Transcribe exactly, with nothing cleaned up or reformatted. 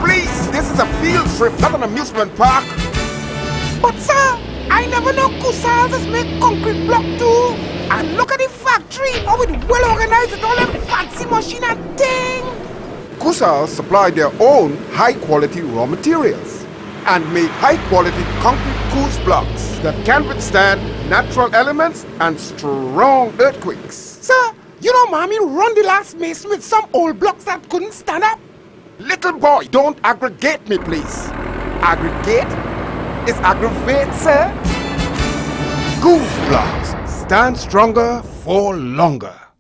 please, this is a field trip, not an amusement park. But sir, I never know Coosal just make concrete block too. And look at the factory, how it well organized with all them fancy machine and thing. Coosal supply their own high-quality raw materials and make high-quality concrete Coos Blocks that can withstand natural elements and strong earthquakes. Sir, you know mommy run the last mason with some old blocks that couldn't stand up. Little boy, don't aggregate me, please. Aggregate is aggravate, sir. Coos Blocks stand stronger for longer.